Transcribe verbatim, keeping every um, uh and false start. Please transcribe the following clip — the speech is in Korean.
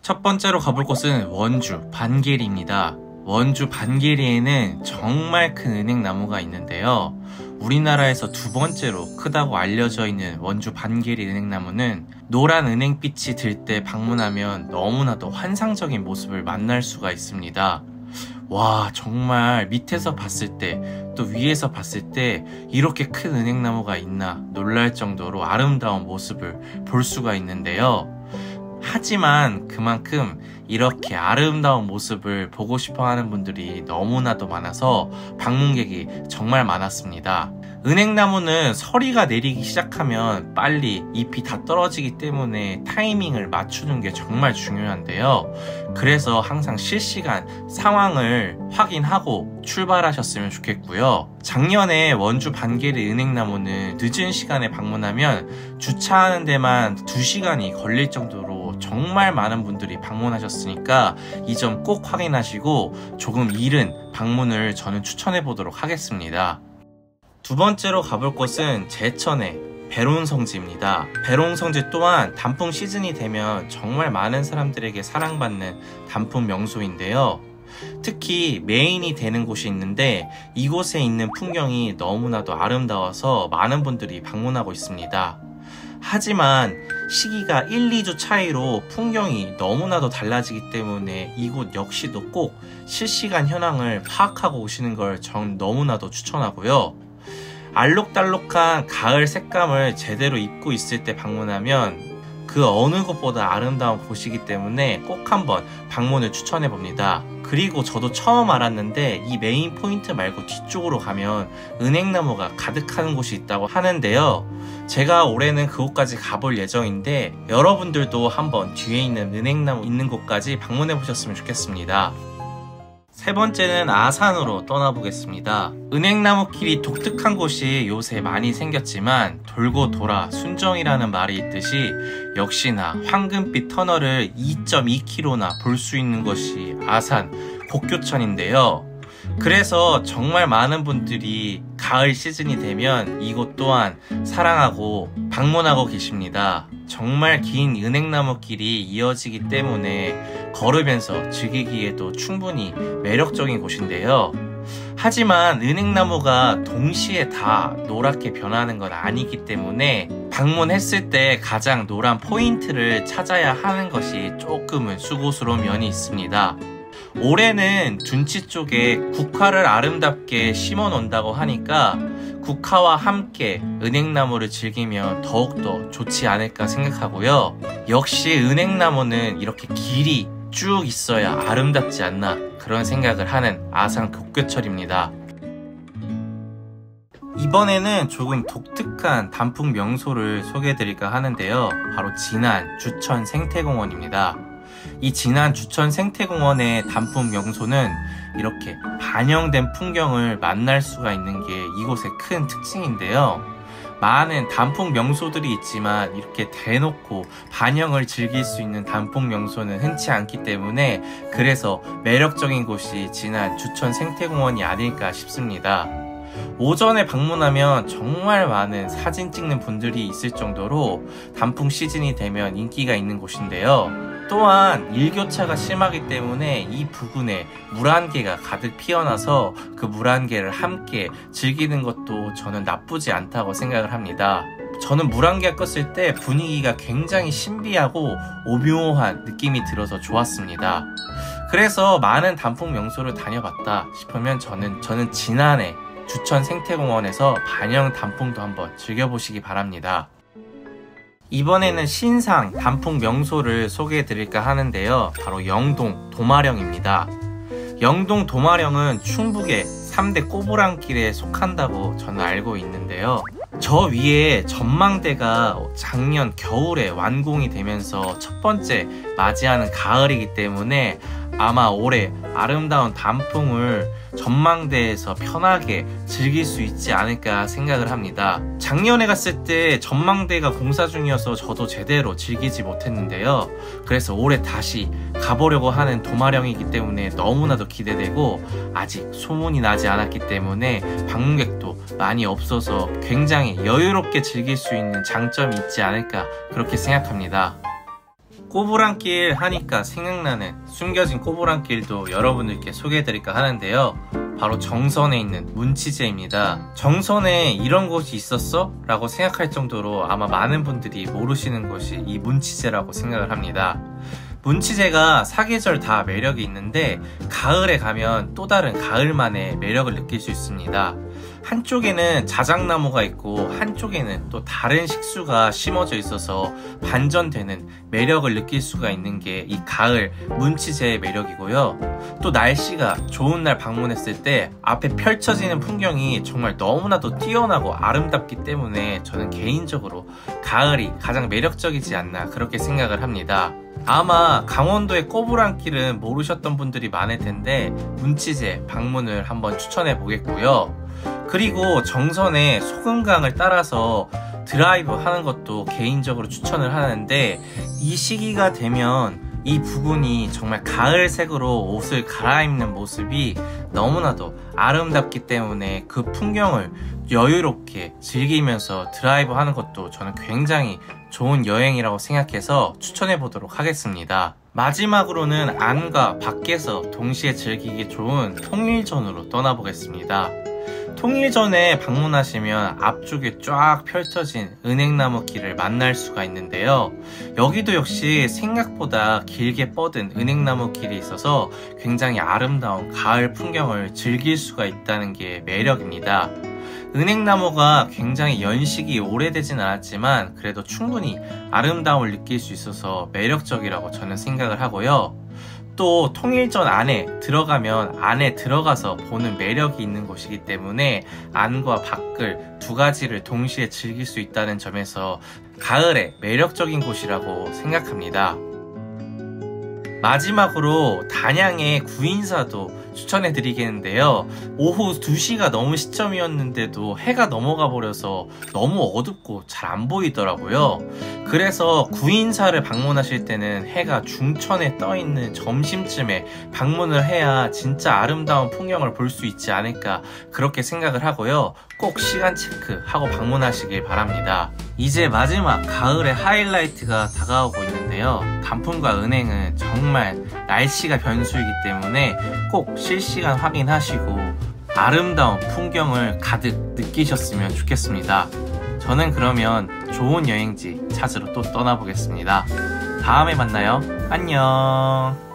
첫 번째로 가볼 곳은 원주 반계리입니다. 원주 반계리에는 정말 큰 은행나무가 있는데요. 우리나라에서 두 번째로 크다고 알려져 있는 원주 반계리 은행나무는 노란 은행빛이 들 때 방문하면 너무나도 환상적인 모습을 만날 수가 있습니다. 와, 정말 밑에서 봤을 때 또 위에서 봤을 때 이렇게 큰 은행나무가 있나 놀랄 정도로 아름다운 모습을 볼 수가 있는데요. 하지만 그만큼 이렇게 아름다운 모습을 보고 싶어 하는 분들이 너무나도 많아서 방문객이 정말 많았습니다. 은행나무는 서리가 내리기 시작하면 빨리 잎이 다 떨어지기 때문에 타이밍을 맞추는 게 정말 중요한데요. 그래서 항상 실시간 상황을 확인하고 출발하셨으면 좋겠고요. 작년에 원주 반계리 은행나무는 늦은 시간에 방문하면 주차하는 데만 두 시간이 걸릴 정도로 정말 많은 분들이 방문하셨으니까 이 점 꼭 확인하시고 조금 이른 방문을 저는 추천해 보도록 하겠습니다. 두 번째로 가볼 곳은 제천의 배론성지입니다. 배론성지 또한 단풍 시즌이 되면 정말 많은 사람들에게 사랑받는 단풍 명소인데요. 특히 메인이 되는 곳이 있는데 이곳에 있는 풍경이 너무나도 아름다워서 많은 분들이 방문하고 있습니다. 하지만 시기가 일, 이 주 차이로 풍경이 너무나도 달라지기 때문에 이곳 역시도 꼭 실시간 현황을 파악하고 오시는 걸 전 너무나도 추천하고요. 알록달록한 가을 색감을 제대로 입고 있을 때 방문하면 그 어느 곳보다 아름다운 곳이기 때문에 꼭 한번 방문을 추천해 봅니다. 그리고 저도 처음 알았는데 이 메인 포인트 말고 뒤쪽으로 가면 은행나무가 가득한 곳이 있다고 하는데요. 제가 올해는 그곳까지 가볼 예정인데 여러분들도 한번 뒤에 있는 은행나무 있는 곳까지 방문해 보셨으면 좋겠습니다. 세 번째는 아산으로 떠나보겠습니다. 은행나무길이 독특한 곳이 요새 많이 생겼지만 돌고 돌아 순정이라는 말이 있듯이 역시나 황금빛 터널을 이 점 이 킬로미터나 볼 수 있는 것이 아산 곡교천인데요. 그래서 정말 많은 분들이 가을 시즌이 되면 이곳 또한 사랑하고 방문하고 계십니다. 정말 긴 은행나무 길이 이어지기 때문에 걸으면서 즐기기에도 충분히 매력적인 곳인데요. 하지만 은행나무가 동시에 다 노랗게 변하는 건 아니기 때문에 방문했을 때 가장 노란 포인트를 찾아야 하는 것이 조금은 수고스러운 면이 있습니다. 올해는 둔치 쪽에 국화를 아름답게 심어 놓는다고 하니까 국화와 함께 은행나무를 즐기면 더욱더 좋지 않을까 생각하고요. 역시 은행나무는 이렇게 길이 쭉 있어야 아름답지 않나 그런 생각을 하는 아산 곡교철입니다. 이번에는 조금 독특한 단풍 명소를 소개해 드릴까 하는데요. 바로 진안 주천 생태공원입니다. 이 진안 주천 생태공원의 단풍 명소는 이렇게 반영된 풍경을 만날 수가 있는 게 이곳의 큰 특징인데요. 많은 단풍 명소들이 있지만 이렇게 대놓고 반영을 즐길 수 있는 단풍 명소는 흔치 않기 때문에 그래서 매력적인 곳이 진안 주천 생태공원이 아닐까 싶습니다. 오전에 방문하면 정말 많은 사진 찍는 분들이 있을 정도로 단풍 시즌이 되면 인기가 있는 곳인데요. 또한 일교차가 심하기 때문에 이 부근에 물안개가 가득 피어나서 그 물안개를 함께 즐기는 것도 저는 나쁘지 않다고 생각을 합니다. 저는 물안개가 껐을 때 분위기가 굉장히 신비하고 오묘한 느낌이 들어서 좋았습니다. 그래서 많은 단풍 명소를 다녀봤다 싶으면 저는, 저는 진안에 주천 생태공원에서 반영 단풍도 한번 즐겨보시기 바랍니다. 이번에는 신상 단풍 명소를 소개해 드릴까 하는데요. 바로 영동 도마령입니다. 영동 도마령은 충북의 삼 대 꼬부랑길에 속한다고 저는 알고 있는데요. 저 위에 전망대가 작년 겨울에 완공이 되면서 첫 번째 맞이하는 가을이기 때문에 아마 올해 아름다운 단풍을 전망대에서 편하게 즐길 수 있지 않을까 생각을 합니다. 작년에 갔을 때 전망대가 공사 중이어서 저도 제대로 즐기지 못했는데요. 그래서 올해 다시 가보려고 하는 도마령이기 때문에 너무나도 기대되고 아직 소문이 나지 않았기 때문에 방문객도 많이 없어서 굉장히 여유롭게 즐길 수 있는 장점이 있지 않을까 그렇게 생각합니다. 꼬부랑길 하니까 생각나는 숨겨진 꼬부랑길도 여러분들께 소개해드릴까 하는데요. 바로 정선에 있는 문치제입니다. 정선에 이런 곳이 있었어? 라고 생각할 정도로 아마 많은 분들이 모르시는 곳이 이 문치제라고 생각을 합니다. 문치제가 사계절 다 매력이 있는데 가을에 가면 또 다른 가을만의 매력을 느낄 수 있습니다. 한쪽에는 자작나무가 있고 한쪽에는 또 다른 식수가 심어져 있어서 반전되는 매력을 느낄 수가 있는 게 이 가을 문치제의 매력이고요. 또 날씨가 좋은 날 방문했을 때 앞에 펼쳐지는 풍경이 정말 너무나도 뛰어나고 아름답기 때문에 저는 개인적으로 가을이 가장 매력적이지 않나 그렇게 생각을 합니다. 아마 강원도의 꼬부랑길은 모르셨던 분들이 많을 텐데 문치제 방문을 한번 추천해 보겠고요. 그리고 정선의 소금강을 따라서 드라이브 하는 것도 개인적으로 추천을 하는데 이 시기가 되면 이 부근이 정말 가을색으로 옷을 갈아입는 모습이 너무나도 아름답기 때문에 그 풍경을 여유롭게 즐기면서 드라이브 하는 것도 저는 굉장히 좋은 여행이라고 생각해서 추천해 보도록 하겠습니다. 마지막으로는 안과 밖에서 동시에 즐기기 좋은 통일전으로 떠나보겠습니다. 통일전에 방문하시면 앞쪽에 쫙 펼쳐진 은행나무 길을 만날 수가 있는데요. 여기도 역시 생각보다 길게 뻗은 은행나무 길이 있어서 굉장히 아름다운 가을 풍경을 즐길 수가 있다는 게 매력입니다. 은행나무가 굉장히 연식이 오래되진 않았지만 그래도 충분히 아름다움을 느낄 수 있어서 매력적이라고 저는 생각을 하고요. 또 통일전 안에 들어가면 안에 들어가서 보는 매력이 있는 곳이기 때문에 안과 밖을 두 가지를 동시에 즐길 수 있다는 점에서 가을에 매력적인 곳이라고 생각합니다. 마지막으로 단양의 구인사도 추천해 드리겠는데요. 오후 두 시가 넘은 시점이었는데도 해가 넘어가 버려서 너무 어둡고 잘 안 보이더라고요. 그래서 구인사를 방문하실 때는 해가 중천에 떠 있는 점심쯤에 방문을 해야 진짜 아름다운 풍경을 볼 수 있지 않을까 그렇게 생각을 하고요. 꼭 시간 체크하고 방문하시길 바랍니다. 이제 마지막 가을의 하이라이트가 다가오고 있는데요. 단풍과 은행은 정말 날씨가 변수이기 때문에 꼭 실시간 확인하시고 아름다운 풍경을 가득 느끼셨으면 좋겠습니다. 저는 그러면 좋은 여행지 찾으러 또 떠나보겠습니다. 다음에 만나요. 안녕.